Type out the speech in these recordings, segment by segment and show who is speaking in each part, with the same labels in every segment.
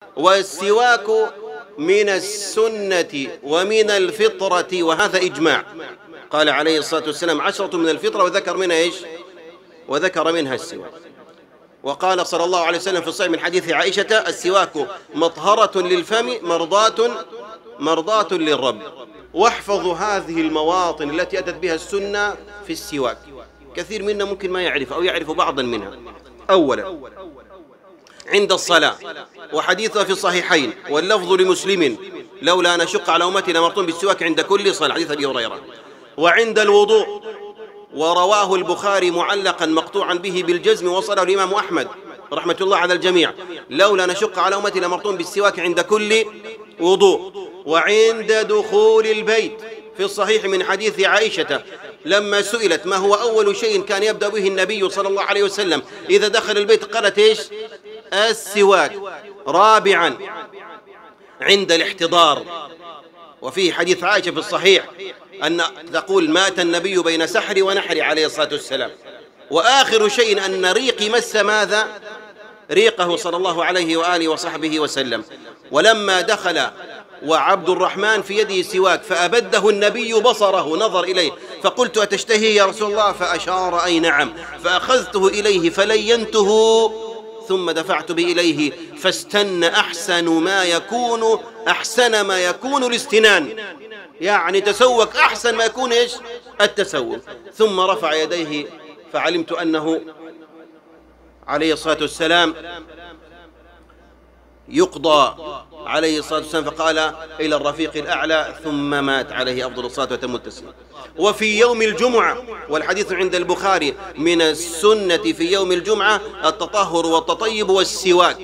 Speaker 1: والسواك من السنة ومن الفطرة، وهذا إجماع. قال عليه الصلاة والسلام 10 من الفطرة، وذكر منها إيش؟ وذكر منها السواك. وقال صلى الله عليه وسلم في الصحيح من حديث عائشة: السواك مطهرة للفم مرضاة للرب. واحفظوا هذه المواطن التي أتت بها السنة في السواك، كثير منا ممكن ما يعرف أو يعرف بعضا منها. أولا عند الصلاة، وحديثها في الصحيحين واللفظ لمسلم: لولا أن أشق على أمتي لأمرتهم بالسواك عند كل صلاة، حديث أبي هريرة. وعند الوضوء، ورواه البخاري معلقا مقطوعا به بالجزم، وصله الإمام أحمد رحمة الله على الجميع: لولا نشق على أمتي لأمرتهم بالسواك عند كل وضوء. وعند دخول البيت، في الصحيح من حديث عائشة لما سئلت ما هو أول شيء كان يبدأ به النبي صلى الله عليه وسلم إذا دخل البيت، قالت إيش؟ السواك. رابعا عند الاحتضار، وفيه حديث عائشة في الصحيح أن تقول: مات النبي بين سحر ونحر عليه الصلاة والسلام. وآخر شيء أن ريقي مس ماذا؟ ريقه صلى الله عليه وآله وصحبه وسلم. ولما دخل وعبد الرحمن في يده سواك فأبده النبي بصره، نظر إليه، فقلت: أتشتهي يا رسول الله؟ فأشار: أي نعم. فأخذته إليه فلينته، ثم دفعت به إليه فاستن أحسن ما يكون الاستنان، يعني تسوك أحسن ما يكون إيش؟ التسوك. ثم رفع يديه فعلمت أنه عليه الصلاة والسلام يقضى عليه الصلاة والسلام، فقال: إلى الرفيق الأعلى، ثم مات عليه أفضل الصلاة وأتم التسليم. وفي يوم الجمعة، والحديث عند البخاري: من السنة في يوم الجمعة التطهر والتطيب والسواك.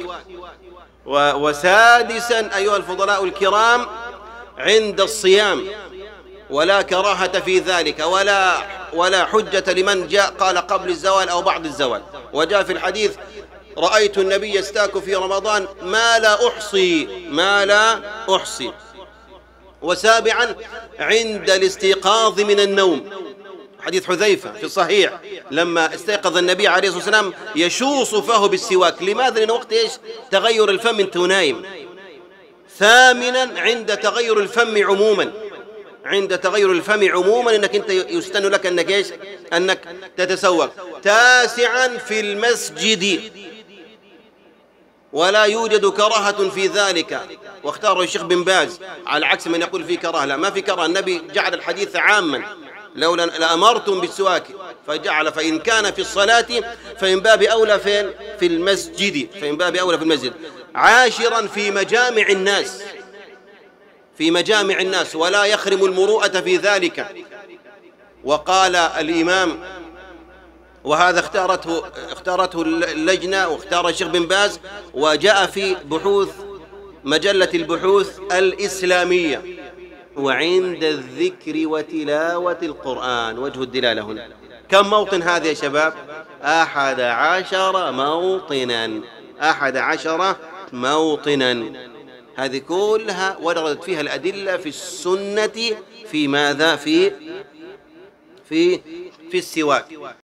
Speaker 1: وسادسا أيها الفضلاء الكرام، عند الصيام، ولا كراهة في ذلك ولا حجة لمن جاء قال قبل الزوال أو بعد الزوال. وجاء في الحديث: رأيت النبي يستاك في رمضان ما لا أحصي. وسابعا عند الاستيقاظ من النوم، حديث حذيفة في الصحيح لما استيقظ النبي عليه الصلاة والسلام يشوص فاه بالسواك. لماذا؟ لأن وقت إيش؟ تغير الفم، أنت نايم. ثامنا عند تغير الفم عموما، انك انت يستن لك انك ايش؟ انك تتسوق. تاسعا في المسجد، ولا يوجد كراهة في ذلك، واختاره الشيخ بن باز على عكس من يقول في كراهة. لا، ما في كراهة، النبي جعل الحديث عاما: لولا لأمرتم بالسواك، فجعل فإن كان في الصلاة فإن باب أولى في المسجد. عاشرا في مجامع الناس، ولا يخرم المروءة في ذلك. وقال الإمام، وهذا اختارته اللجنة واختار الشيخ بن باز، وجاء في مجلة البحوث الإسلامية: وعند الذكر وتلاوة القرآن. وجه الدلالة هنا كم موطن هذا يا شباب؟ 11 موطنا. هذه كلها وردت فيها الأدلة في السنة في ماذا؟ في السواك.